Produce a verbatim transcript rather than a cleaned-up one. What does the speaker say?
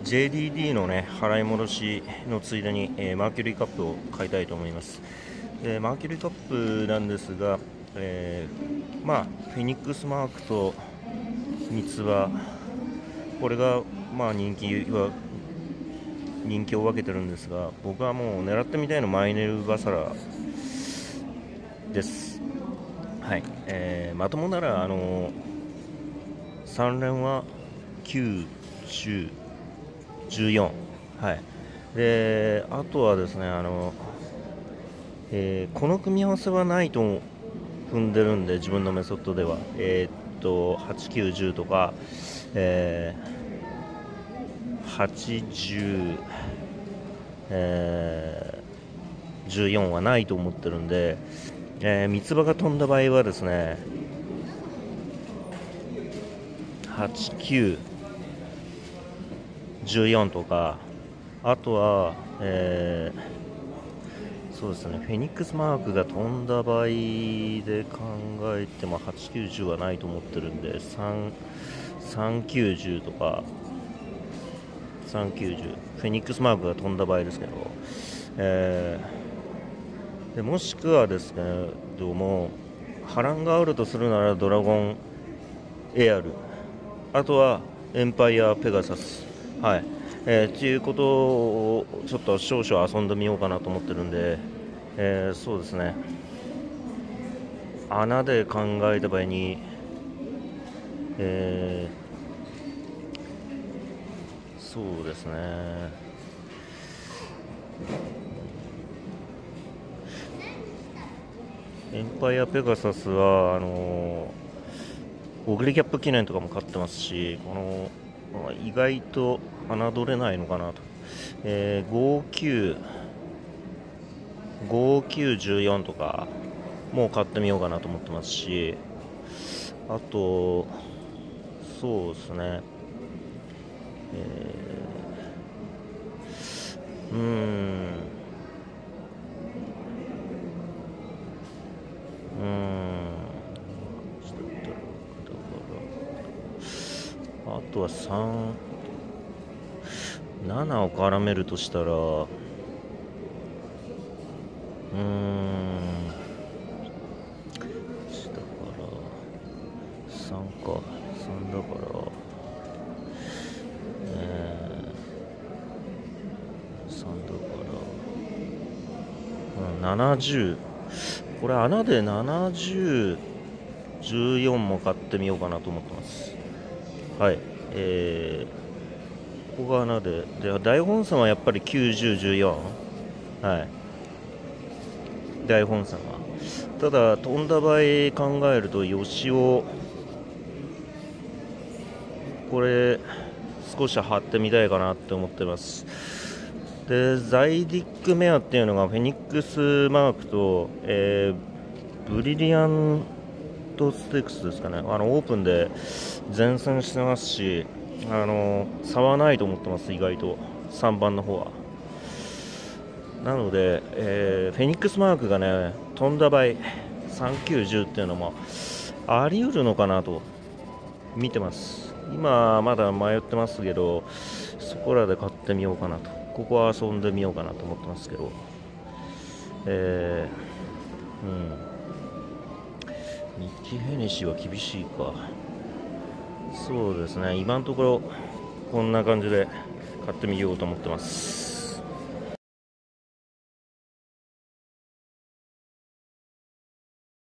ジェーディーディー のね払い戻しのついでに、えーマーキュリーカップを買いたいと思います。でマーキュリーカップなんですが、えーまあフェニックスマークと三つ葉、これがまあ人気は人気を分けてるんですが、僕はもう狙ってみたいのマイネルバサラです。はい、えーまともならあのさん連はきゅう、じゅう、じゅうよん、はい、であとはですね、あの、えーこの組み合わせはないと踏んでるんで、自分のメソッドでは、えーっとはち、きゅう、じゅうとか、えーはちじゅう、えーじゅうよんはないと思ってるんで、えー三つ葉が飛んだ場合はですね、はち、きゅう、じゅうよんとか、あとは、えーそうですね、フェニックスマークが飛んだ場合で考えてもはち、きゅう、じゅうはないと思ってるんで、さん、さん、きゅう、じゅうとか、さん、きゅう、じゅう、フェニックスマークが飛んだ場合ですけど、えーでもしくはですね、どうも波乱があるとするならドラゴンエアル、あとはエンパイアペガサス、はい、えー、っていうことをちょっと少々遊んでみようかなと思ってるんで、えー、そうですね、穴で考えた場合に、えー、そうですね、エンパイアペガサスはあのー、オグリキャップ記念とかも買ってますし、この意外と侮れないのかなと、えー、ごきゅう、ごきゅう、じゅうよんとかもう買ってみようかなと思ってますし、あとそうですね、えー、うーんうーんあとはさん、ななを絡めるとしたら、うーんだからさんか、さんだから、えー、さんだから、うん、ななじゅう、これ穴でななじゅう、じゅうよんも買ってみようかなと思ってます。はい、えー、ここが穴で、で大本線はやっぱりきゅうじゅう、じゅうよん、はい、大本線は。ただ飛んだ場合考えると吉尾、これ少し張ってみたいかなって思ってます。でザイディックメアっていうのがフェニックスマークと、えー、ブリリアントステークスですかね、あのオープンで前線してますし、あの差はないと思ってます、意外とさんばんの方は。なので、えー、フェニックスマークがね飛んだ場合さん、きゅう、じゅうっていうのもあり得るのかなと見てます。今まだ迷ってますけど、そこらで買ってみようかなと、ここは遊んでみようかなと思ってますけど、えー、うんニッキー・ヘネシーは厳しいか。そうですね、今のところこんな感じで買ってみようと思ってます。